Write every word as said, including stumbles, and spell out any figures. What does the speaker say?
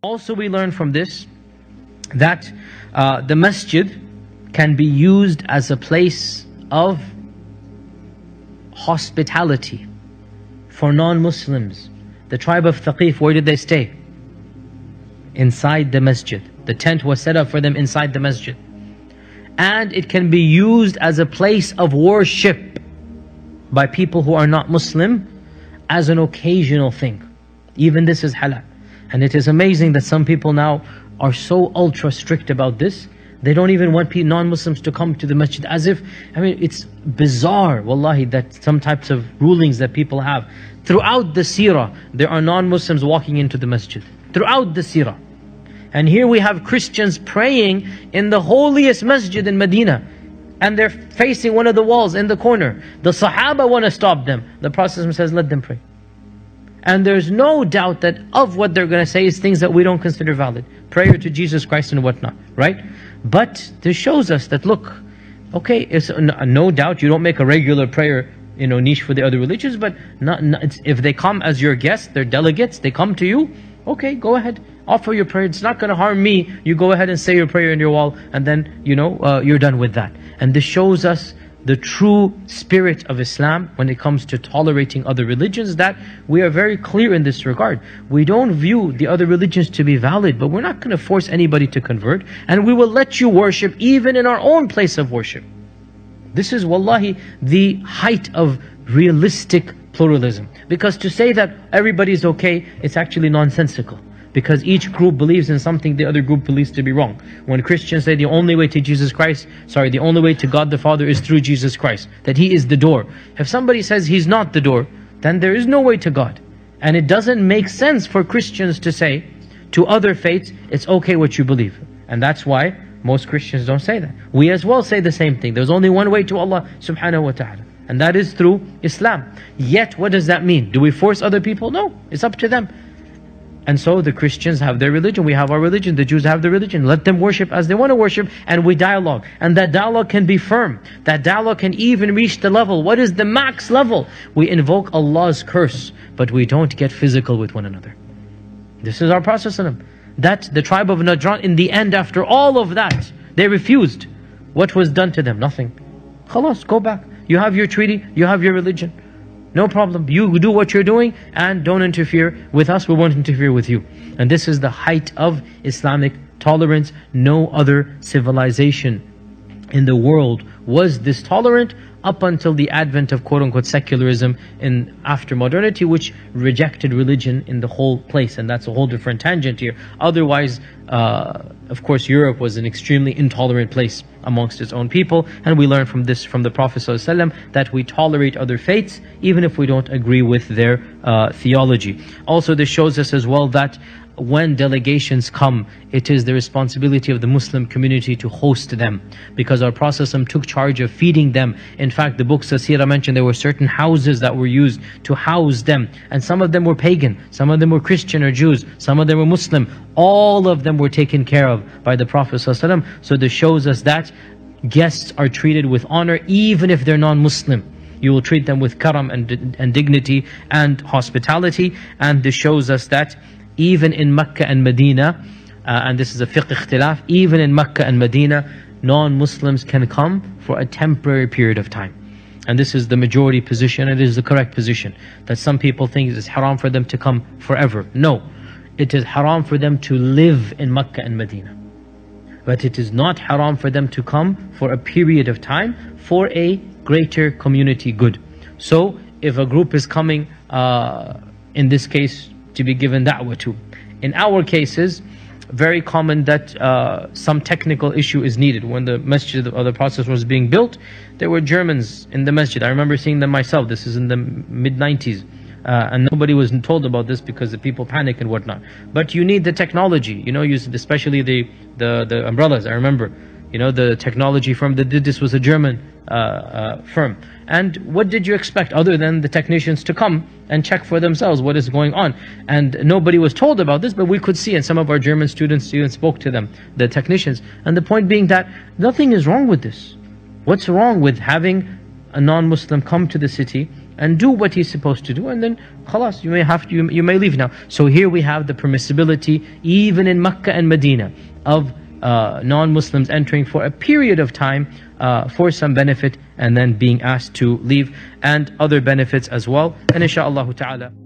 Also, we learn from this that uh, the masjid can be used as a place of hospitality for non-Muslims. The tribe of Thaqif, where did they stay? Inside the masjid. The tent was set up for them inside the masjid. And it can be used as a place of worship by people who are not Muslim as an occasional thing. Even this is halal. And it is amazing that some people now are so ultra strict about this. They don't even want non-Muslims to come to the masjid, as if, I mean, it's bizarre, wallahi, that some types of rulings that people have. Throughout the seerah, there are non-Muslims walking into the masjid. Throughout the seerah. And here we have Christians praying in the holiest masjid in Medina. And they're facing one of the walls in the corner. The Sahaba want to stop them. The Prophet says, let them pray. And there's no doubt that of what they're going to say is things that we don't consider valid. Prayer to Jesus Christ and whatnot, right? But this shows us that, look, okay, it's no doubt you don't make a regular prayer, you know, niche for the other religions, but not, not, it's, if they come as your guests, they're delegates, they come to you, okay, go ahead, offer your prayer. It's not going to harm me. You go ahead and say your prayer in your wall, and then, you know, uh, you're done with that. And this shows us the true spirit of Islam when it comes to tolerating other religions, that we are very clear in this regard. We don't view the other religions to be valid, but we're not going to force anybody to convert, and we will let you worship even in our own place of worship. This is wallahi the height of realistic pluralism. Because to say that everybody's okay, it's actually nonsensical. Because each group believes in something the other group believes to be wrong. When Christians say the only way to Jesus Christ, sorry, the only way to God the Father is through Jesus Christ, that He is the door. If somebody says He's not the door, then there is no way to God. And it doesn't make sense for Christians to say to other faiths, it's okay what you believe. And that's why most Christians don't say that. We as well say the same thing. There's only one way to Allah subhanahu wa ta'ala. And that is through Islam. Yet, what does that mean? Do we force other people? No, it's up to them. And so the Christians have their religion, we have our religion, the Jews have their religion. Let them worship as they want to worship, and we dialogue. And that dialogue can be firm. That dialogue can even reach the level. What is the max level? We invoke Allah's curse, but we don't get physical with one another. This is our process. That the tribe of Najran, in the end, after all of that, they refused. What was done to them? Nothing. Khalas, go back. You have your treaty, you have your religion. No problem. You do what you're doing and don't interfere with us. We won't interfere with you. And this is the height of Islamic tolerance. No other civilization in the world was this tolerant up until the advent of quote-unquote secularism in after modernity, which rejected religion in the whole place. And that's a whole different tangent here. Otherwise, uh, of course, Europe was an extremely intolerant place amongst its own people. And we learn from this from the Prophet ﷺ that we tolerate other faiths even if we don't agree with their uh, theology. Also, this shows us as well that when delegations come, it is the responsibility of the Muslim community to host them, because our Prophet took charge of feeding them. In fact, the books of Seerah mentioned there were certain houses that were used to house them, and some of them were pagan, some of them were Christian or Jews, some of them were Muslim. All of them were taken care of by the Prophet ﷺ. So this shows us that guests are treated with honor even if they're non-Muslim. You will treat them with karam and, and dignity and hospitality. And this shows us that even in Mecca and Medina, uh, and this is a fiqh ikhtilaf, even in Mecca and Medina, non-Muslims can come for a temporary period of time. And this is the majority position, it is the correct position. That some people think it is haram for them to come forever. No, it is haram for them to live in Mecca and Medina. But it is not haram for them to come for a period of time for a greater community good. So, if a group is coming, uh, in this case, to be given da'wah to. In our cases, very common that uh, some technical issue is needed. When the masjid or the process was being built, there were Germans in the masjid. I remember seeing them myself. This is in the mid nineties. Uh, and nobody was told about this because the people panic and whatnot. But you need the technology, you know, you, especially the, the, the umbrellas. I remember, you know, the technology firm that did this was a German uh, uh, firm. And what did you expect other than the technicians to come and check for themselves what is going on? And nobody was told about this, but we could see, and some of our German students even spoke to them, the technicians. And the point being that nothing is wrong with this. What's wrong with having a non-Muslim come to the city and do what he's supposed to do, and then khalas, you may have to, you, you may leave now. So here we have the permissibility, even in Mecca and Medina, of uh, non-Muslims entering for a period of time uh, for some benefit, and then being asked to leave, and other benefits as well. And inshaAllah ta'ala.